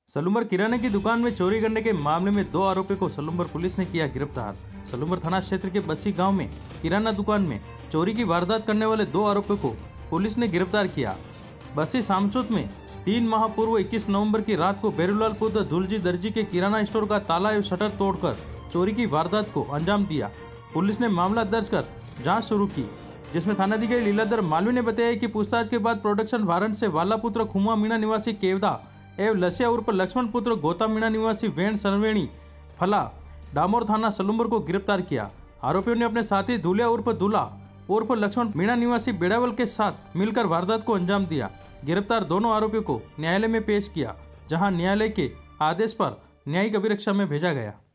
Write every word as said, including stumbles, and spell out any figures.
सलूमर किराने की दुकान में चोरी करने के मामले में दो आरोपियों को सलूमर पुलिस ने किया गिरफ्तार। सलूमर थाना क्षेत्र के बस्सी गांव में किराना दुकान में चोरी की वारदात करने वाले दो आरोपियों को पुलिस ने गिरफ्तार किया। बस्सी सामचोत में तीन माह पूर्व इक्कीस नवंबर की रात को बेरूलाल पुत्र धुलजी दर्जी के किराना स्टोर का ताला एवं शटर तोड़कर चोरी की वारदात को अंजाम दिया। पुलिस ने मामला दर्ज कर जाँच शुरू की, जिसमें थानाधिकारी लीलाधर मालवी ने बताया कि पूछताछ के बाद प्रोडक्शन वारंट से वाला पुत्र खुमा मीणा निवासी केवदा एवं लसिया उर्फ लक्ष्मण पुत्र गोता मीणा निवासी वेण सरवेणी फला डामोर थाना सलूमर को गिरफ्तार किया। आरोपियों ने अपने साथी धुलिया उर्फ दूल्हा उर्फ लक्ष्मण मीणा निवासी बेड़ावल के साथ मिलकर वारदात को अंजाम दिया। गिरफ्तार दोनों आरोपियों को न्यायालय में पेश किया, जहां न्यायालय के आदेश पर न्यायिक अभिरक्षा में भेजा गया।